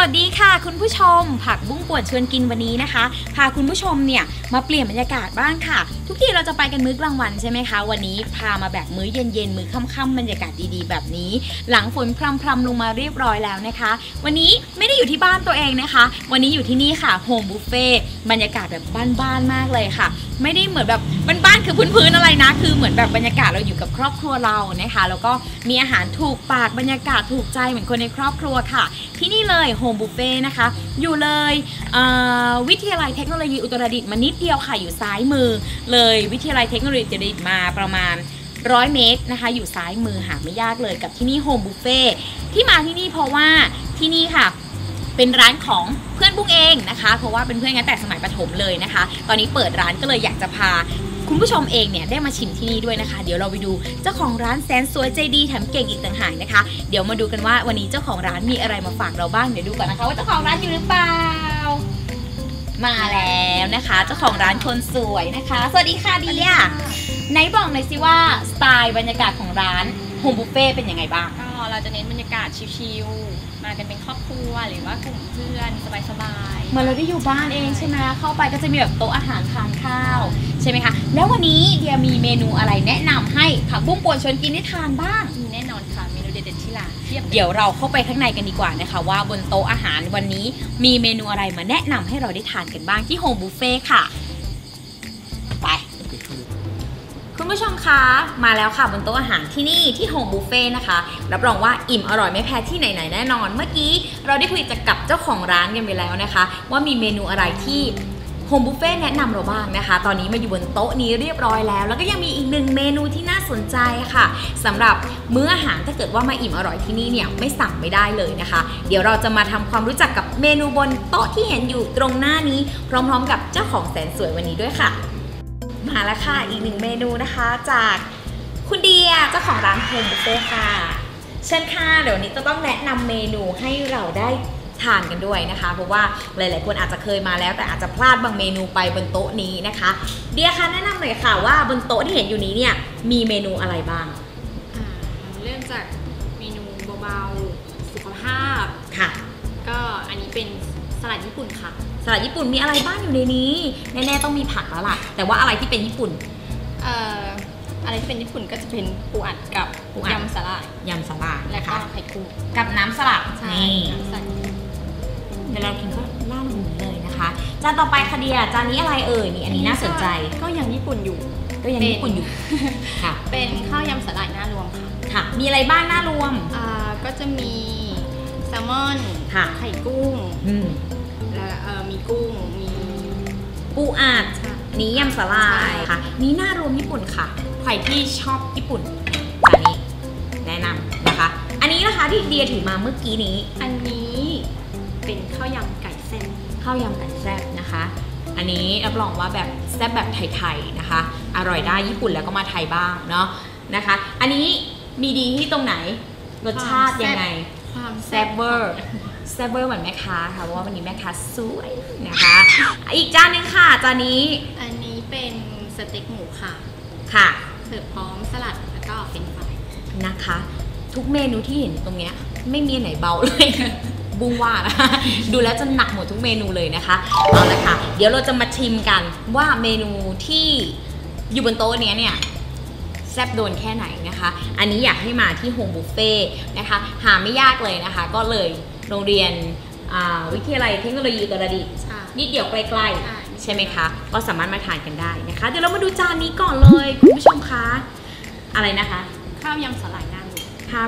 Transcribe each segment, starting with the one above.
วัสดีค่ะคุณผู้ชมผักบุ้งป่วนชวนกินวันนี้นะคะพาคุณผู้ชมเนี่ยมาเปลี่ยนบรรยากาศบ้างค่ะทุกทีเราจะไปกันมื้อกลางวันใช่ไหมคะวันนี้พามาแบบมื้อเย็นๆมื้อค่ำๆบรรยากาศดีๆแบบนี้หลังฝนพรำๆลงมาเรียบร้อยแล้วนะคะวันนี้ไม่ได้อยู่ที่บ้านตัวเองนะคะวันนี้อยู่ที่นี่ค่ะโฮมบุฟเฟ่บรรยากาศแบบบ้านๆมากเลยค่ะไม่ได้เหมือนแบบบ้านๆคือพื้นๆอะไรนะคือเหมือนแบบบรรยากาศเราอยู่กับครอบครัวเรานะคะแล้วก็มีอาหารถูกปากบรรยากาศถูกใจเหมือนคนในครอบครัวค่ะที่นี่เลยโฮมบุฟเฟ่นะคะอยู่เลยวิทยาลัยเทคโนโลยีอุตรดิตถ์มานิดเดียวค่ะอยู่ซ้ายมือเลยวิทยาลัยเทคโนโลยีอุตรดิตถ์มาประมาณ100 เมตรนะคะอยู่ซ้ายมือหาไม่ยากเลยกับที่นี่โฮมบุฟเฟ่ที่มาที่นี่เพราะว่าที่นี่ค่ะเป็นร้านของเพื่อนบุ้งเองนะคะเพราะว่าเป็นเพื่อนกันแต่สมัยประถมเลยนะคะตอนนี้เปิดร้านก็เลยอยากจะพาคุณผู้ชมเองเนี่ยได้มาชิมที่นี่ด้วยนะคะเดี๋ยวเราไปดูเจ้าของร้านแสนสวยใจดีแถมเก่งอีกต่างหากนะคะเดี๋ยวมาดูกันว่าวันนี้เจ้าของร้านมีอะไรมาฝากเราบ้างเดี๋ยวดูก่อนนะคะว่าเจ้าของร้านอยู่หรือเปล่ามาแล้วนะคะเจ้าของร้านคนสวยนะคะสวัสดีค่ะเดียไหนบอกหน่อยสิว่าสไตล์บรรยากาศของร้านโฮมบุฟเฟ่เป็นยังไงบ้างก็เราจะเน้นบรรยากาศชิลๆมากันเป็นครอบครัวหรือว่ากลุ่มเพื่อนสบายๆเหมือนเราได้อยู่บ้านเองใช่ไหมเข้าไปก็จะมีแบบโต๊ะอาหารทานข้าวใช่ไหมคะแล้ววันนี้เดียมีเมนูอะไรแนะนำให้ผักบุ้งป่วนชวนกินได้ทานบ้างมีแน่นอนค่ะเมนูเด็ดๆที่ร้านเดี๋ยวเราเข้าไปข้างในกันดีกว่านะคะว่าบนโต๊ะอาหารวันนี้มีเมนูอะไรมาแนะนำให้เราได้ทานกันบ้างที่โฮมบุฟเฟ่ค่ะไปคุณผู้ชมคะมาแล้วค่ะบนโต๊ะอาหารที่นี่ที่โฮมบุฟเฟ่นะคะรับรองว่าอิ่มอร่อยไม่แพ้ที่ไหนๆแน่นอนเมื่อกี้เราได้คุยกับเจ้าของร้านกันไปแล้วนะคะว่ามีเมนูอะไรที่โฮมบุฟเฟ่แนะนำเราบ้างนะคะตอนนี้มาอยู่บนโต๊ะนี้เรียบร้อยแล้วแล้วก็ยังมีอีกหนึ่งเมนูที่น่าสนใจค่ะสำหรับมื้ออาหารถ้าเกิดว่ามาอิ่มอร่อยที่นี่เนี่ยไม่สั่งไม่ได้เลยนะคะเดี๋ยวเราจะมาทำความรู้จักกับเมนูบนโต๊ะที่เห็นอยู่ตรงหน้านี้พร้อมๆกับเจ้าของแสนสวยวันนี้ด้วยค่ะมาแล้วค่ะอีกหนึ่งเมนูนะคะจากคุณเดียเจ้าของร้านโฮมบุฟเฟ่ค่ะเชิญค่ะเดี๋ยวนี้จะต้องแนะนำเมนูให้เราได้ทานกันด้วยนะคะเพราะว่าหลายๆคนอาจจะเคยมาแล้วแต่อาจจะพลาดบางเมนูไปบนโต๊ะนี้นะคะเดียค่ะแนะนำหน่อยค่ะว่าบนโต๊ะที่เห็นอยู่นี้เนี่ยมีเมนูอะไรบ้างเริ่มจากเมนูเบาๆสุขภาพค่ะก็อันนี้เป็นสลัดญี่ปุ่นค่ะสลัดญี่ปุ่นมีอะไรบ้างอยู่ในนี้แน่ๆต้องมีผักแล้วล่ะแต่ว่าอะไรที่เป็นญี่ปุ่นอะไรที่เป็นญี่ปุ่นก็จะเป็นปูอัดกับยำสลัดแล้วก็ไข่กุ้งกับน้ำสลัดนี่เดี๋ยวเรากินก็ล่าลงเลยนะคะจานต่อไปค่ะเดียจานนี้อะไรนี่อันนี้น่าสนใจก็ยังญี่ปุ่นอยู่ค่ะเป็นข้าวยำสลัดหน้ารวมค่ะมีอะไรบ้างหน้ารวมก็จะมีแซลมอนไข่กุ้งแล้วมีกุ้งมีปูอัดนี้ยำสลายค่ะนี้หน้ารวมญี่ปุ่นค่ะใครที่ชอบญี่ปุ่นจานนี้แนะนำนะคะอันนี้นะคะที่เดียถือมาเมื่อกี้นี้อันนี้เป็นข้าวยำไก่แซ่บนะคะอันนี้รับรองว่าแบบแซ่บแบบไทยๆนะคะอร่อยได้ญี่ปุ่นแล้วก็มาไทยบ้างเนาะนะคะอันนี้มีดีที่ตรงไหนรสชาติยังไงความแซ่บเวอร์เหมือนแม่ค้าค่ะเพราะว่าวันนี้แม่ค้าสวยนะคะอีกจานนึงค่ะจานนี้อันนี้เป็นสเต็กหมูค่ะเสิร์ฟพร้อมสลัดแล้วก็เฟรนช์ฟรายนะคะทุกเมนูที่เห็นตรงเนี้ยไม่มีไหนเบาเลยบุ้งว่านะดูแล้วจะหนักหมดทุกเมนูเลยนะคะเอาละค่ะเดี๋ยวเราจะมาชิมกันว่าเมนูที่อยู่บนโต๊ะนี้เนี่ยแซ่บโดนแค่ไหนนะคะอันนี้อยากให้มาที่โฮมบุฟเฟ่นะคะหาไม่ยากเลยนะคะก็เลยโรงเรียนวิทยาลัยเทคโนโลยีอุตรดิตถ์นิดเดียวใกล้ๆใช่ไหมคะก็สามารถมาทานกันได้นะคะเดี๋ยวเรามาดูจานนี้ก่อนเลยคุณผู้ชมคะอะไรนะคะข้าวยำสาหร่ายหน้ารวม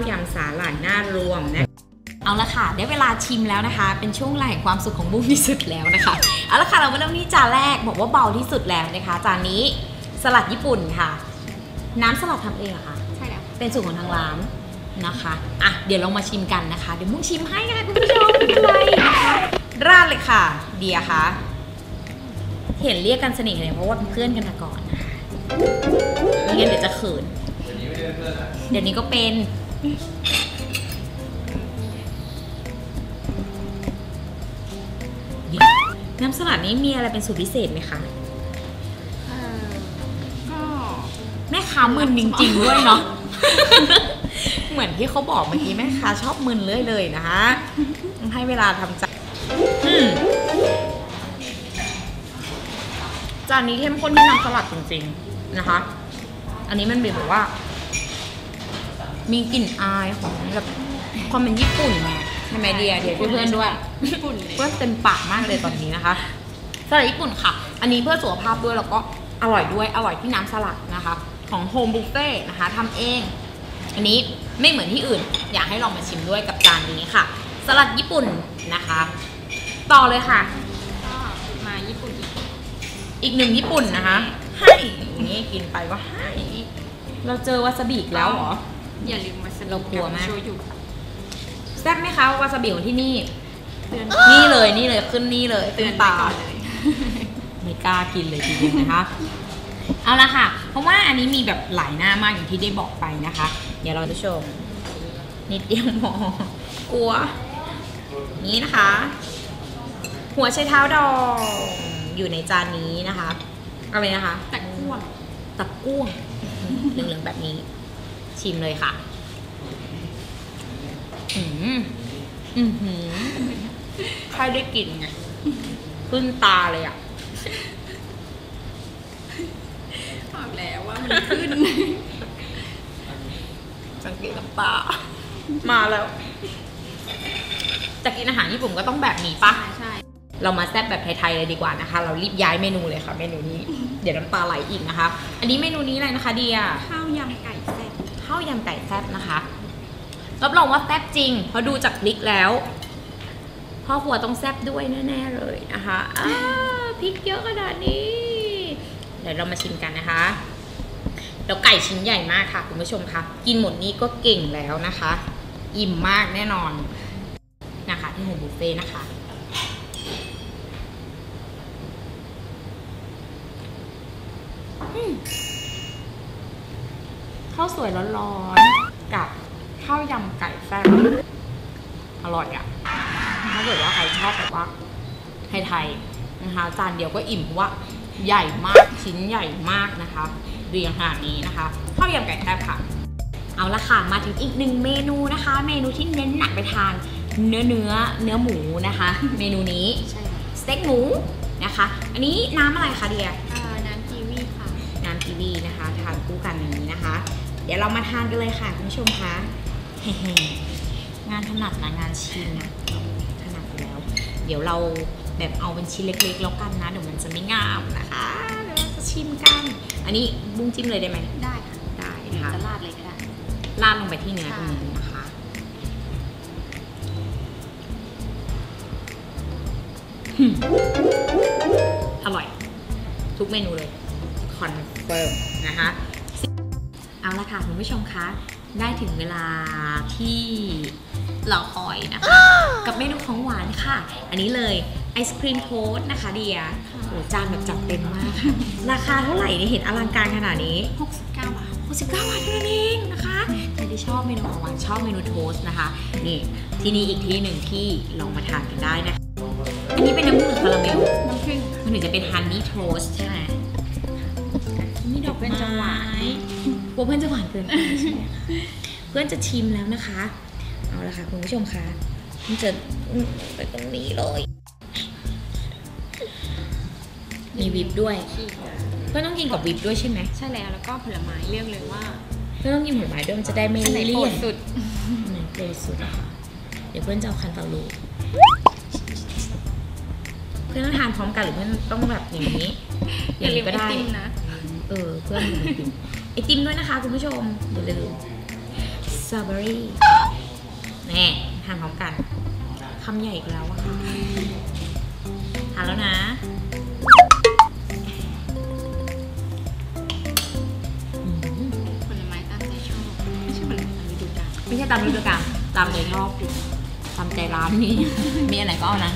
นะเอาละค่ะได้เวลาชิมแล้วนะคะเป็นช่วงเวลาแห่งความสุขของบุ้งที่สุดแล้วนะคะเอาละค่ะเรามาเริ่มที่จานแรกบอกว่าเบาที่สุดแล้วนะคะจานนี้สลัดญี่ปุ่นค่ะน้ำสลัดทำเองเหรอคะใช่แล้วเป็นสูตรของทางร้านนะคะอ่ะเดี๋ยวเรามาชิมกันนะคะเดี๋ยวบุ้งชิมให้ค่ะคุณผู้ชมอะไรนะคะราดเลยค่ะเดียค่ะเห็นเรียกกันสนิทเลยเพราะว่าเป็นเพื่อนกันมาก่อนนะคะไม่งั้นเดี๋ยวจะเขินเดี๋ยวนี้ก็เป็นน้ำสลัดนี้มีอะไรเป็นสูตรพิเศษไหมคะก็แม่ค้ามึนจริงๆด้วยเนาะเหมือนที่เขาบอกเมื่อกี้แม่ค้าชอบมึนเรื่อยเลยนะคะให้เวลาทำใจจานนี้เข้มข้นที่น้ำสลัดจริงๆนะคะอันนี้มันแบบว่ามีกลิ่นอายของแบบความเป็นญี่ปุ่นไงใช่ไหมเดียช่วยเพื่อนด้วยญี่ปุ่นเลยเพื่อนเต็มปากมากเลยตอนนี้นะคะสลัดญี่ปุ่นค่ะอันนี้เพื่อสุขภาพด้วยแล้วก็อร่อยด้วยอร่อยที่น้ำสลัดนะคะของโฮมบุฟเฟ่นะคะทำเองอันนี้ไม่เหมือนที่อื่นอยากให้ลองมาชิมด้วยกับจานนี้ค่ะสลัดญี่ปุ่นนะคะต่อเลยค่ะก็มาญี่ปุ่นอีกหนึ่งญี่ปุ่นนะคะให้นี่กินไปว่าให้เราเจอวาซาบิอีกแล้วเหรออย่าลืมวาซาบิเรากลัวมากโชยุแซ่บไหมคะวาซาบิของที่นี่นี่เลยขึ้นนี่เลยเตือนตาก่อนเลยไม่กล้ากินเลยทีเดียวนะคะเอาละค่ะเพราะว่าอันนี้มีแบบหลายหน้ามากอย่างที่ได้บอกไปนะคะเดี๋ยวเราจะชมนิดเดียวพอกลัวนี่นะคะหัวไชเท้าดองอยู่ในจานนี้นะคะเอาไปนะคะตะกั่วเหลืองๆแบบนี้ชิมเลยค่ะใครได้กลิ่นไงขึ้นตาเลยอ่ะบอกแล้วว่ามันขึ้นสังเกตน้ำตามาแล้วจะกินอาหารญี่ปุ่นก็ต้องแบบนี้ปะใช่เรามาแซ่บแบบไทยๆเลยดีกว่านะคะเรารีบย้ายเมนูเลยค่ะเมนูนี้เดี๋ยวน้ำตาไหลอีกนะคะอันนี้เมนูนี้อะไรนะคะเดียข้าวยำไก่แซ่บนะคะรับรองว่าแซ่บจริงเพราะดูจากพริกแล้วพ่อครัวต้องแซ่บด้วยแน่ๆเลยนะคะพริกเยอะขนาดนี้เดี๋ยวเรามาชิมกันนะคะแล้วไก่ชิ้นใหญ่มากค่ะคุณผู้ชมคะกินหมดนี้ก็เก่งแล้วนะคะอิ่มมากแน่นอนนะคะที่โฮมบุฟเฟ่นะคะข้าวสวยร้อนๆกับข้าวยำไก่แซ่บอร่อยอ่ะถ้าเกิดว่าใครชอบแบบว่าไทยๆนะคะจานเดียวก็อิ่มเพราะว่าใหญ่มากชิ้นใหญ่มากนะคะเรียงขนาดนี้นะคะข้าวยำไก่แซ่บค่ะเอาละค่ะมาถึงอีกหนึ่งเมนูนะคะเมนูที่เน้นหนักไปทางเนื้อหมูนะคะเมนูนี้สเต็กหมูนะคะอันนี้น้ำอะไรคะเดียน้ำกีวีค่ะน้ำกีวีนะคะทานคู่กันอย่างนี้นะคะเดี๋ยวเรามาทานกันเลยค่ะคุณผู้ชมคะงานถนัดนะงานชิมนะถนัดอยู่แล้วเดี๋ยวเราแบบเอาเป็นชิ้นเล็กๆแล้วกันนะเดี๋ยวมันจะไม่งามนะคะเดี๋ยวเราจะชิมกันอันนี้บุ้งจิ้มเลยได้ไหมได้ค่ะได้นะคะจะราดเลยก็ได้ราดลงไปที่เนื้อตรงนี้นะคะอร่อยทุกเมนูเลยคอนเฟิร์มนะคะเอาละค่ะคุณผู้ชมคะได้ถึงเวลาที่รอคอยนะคะกับเมนูของหวานค่ะอันนี้เลยไอศครีมโทสต์นะคะเดียโอ้จานแบบจัดเต็มมากค่ะราคาเท่าไหร่เนี่ยเห็นอลังการขนาดนี้ 69 บาทเท่านั้นเองนะคะใครที่ชอบเมนูของหวานชอบเมนูโทสต์นะคะนี่ที่นี่อีกที่หนึ่งที่ลองมาทานกันได้นะอันนี้เป็นน้ำผึ้งคาราเมลน้ำผึ้งมันถึงจะเป็นฮันนี่โทสต์ใช่ไหมนี่ดอกไม้กลัวเพื่อนจะหวานเกินไปใช่ไหมเพื่อนจะชิมแล้วนะคะเอาละค่ะคุณผู้ชมคะมันจะไปตรงนี้เลยมีวิปด้วยเพื่อนต้องกินกับวิปด้วยใช่ไหมใช่แล้วก็ผลไม้เลือกเลยว่าเพื่อนต้องกินผลไม้ด้วยมันจะได้ไม่เลี่ยนสุดไหนโปรดสุดอะค่ะเดี๋ยวเพื่อนจะเอาคันเตาลูเพื่อนต้องทานพร้อมกันหรือเพื่อนต้องแบบอย่างนี้อย่างนี้ก็ได้นะเพื่อนไอติมด้วยนะคะคุณผู้ชมอย่าลืมสตรอเบอรี่แน่ทานพร้อมกันคำใหญ่อีกแล้วอะค่ะทานแล้วนะผลไม้ตามใจชอบไม่ใช่ผลไม้ตามฤดูกาลไม่ใช่ตามฤดูกาลตามใจชอบตามใจร้านนี่มีอะไรก็เอานะ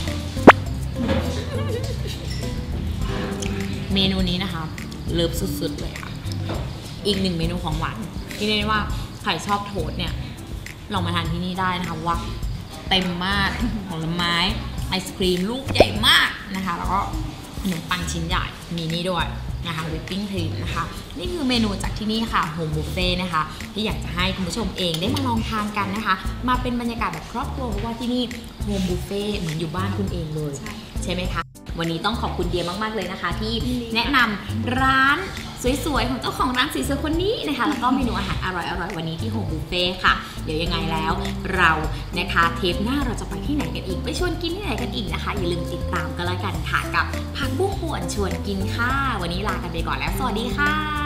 เมนูนี้นะคะเลิฟสุดๆเลยค่ะอีกหนึ่งเมนูของหวานที่เรียกว่าใครชอบโทสต์เนี่ยลองมาทานที่นี่ได้นะคะว่าเต็มมากผลไม้ไอศครีมลูกใหญ่มากนะคะแล้วก็ขนมปังชิ้นใหญ่มีนี่ด้วยนะคะวิปปิ้งครีมนะคะนี่คือเมนูจากที่นี่ค่ะโฮมบุฟเฟ่นะคะที่อยากจะให้คุณผู้ชมเองได้มาลองทานกันนะคะมาเป็นบรรยากาศแบบครอบครัวเพราะว่าที่นี่โฮมบุฟเฟ่เหมือนอยู่บ้านคุณเองเลยใช่ไหมคะวันนี้ต้องขอบคุณเดียมากๆเลยนะคะที่แนะนำร้านสวยๆของเจ้าของร้านสวยๆคนนี้นะคะแล้วก็เมนูอาหารอร่อยๆวันนี้ที่โฮมบุฟเฟ่ค่ะเดี๋ยวยังไงแล้วเรานะคะเทปหน้าเราจะไปที่ไหนกันอีกไปชวนกินที่ไหนกันอีกนะคะอย่าลืมติดตามกันแล้วกันค่ะกับผักบุ้งป่วนชวนกินค่ะวันนี้ลากันไปก่อนแล้วสวัสดีค่ะ